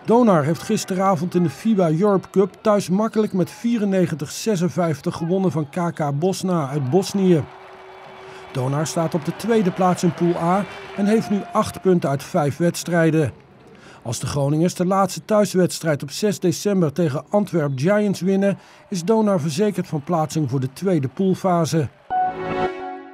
Donar heeft gisteravond in de FIBA Europe Cup thuis makkelijk met 94-56 gewonnen van KK Bosna uit Bosnië. Donar staat op de tweede plaats in Pool A en heeft nu 8 punten uit 5 wedstrijden. Als de Groningers de laatste thuiswedstrijd op 6 december tegen Antwerp Giants winnen, is Donar verzekerd van plaatsing voor de tweede poolfase.